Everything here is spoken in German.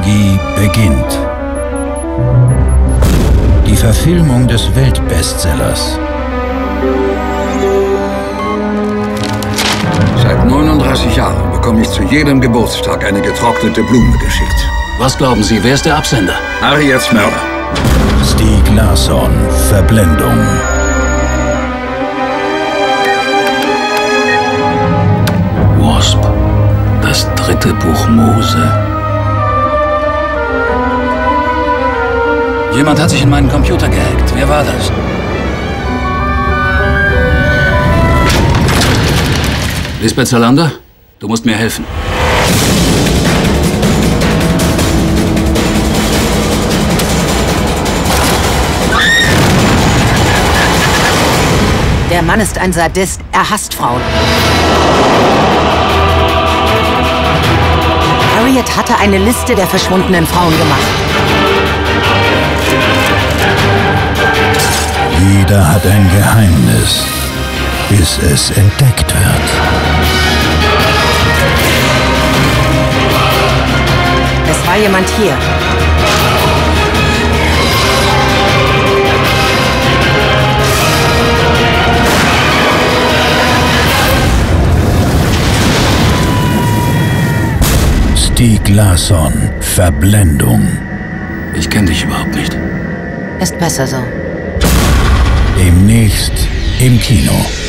Trilogie beginnt. Die Verfilmung des Weltbestsellers. Seit 39 Jahren bekomme ich zu jedem Geburtstag eine getrocknete Blume geschickt. Was glauben Sie, wer ist der Absender? Harriets Mörder. Stieg Larsson, Verblendung. Wasp, das 3. Buch Mose. Jemand hat sich in meinen Computer gehackt. Wer war das? Lisbeth Salander, du musst mir helfen. Der Mann ist ein Sadist. Er hasst Frauen. Harriet hatte eine Liste der verschwundenen Frauen gemacht. Jeder hat ein Geheimnis, bis es entdeckt wird. Es war jemand hier. Stieg Larsson, Verblendung. Ich kenne dich überhaupt nicht. Ist besser so. Demnächst im Kino.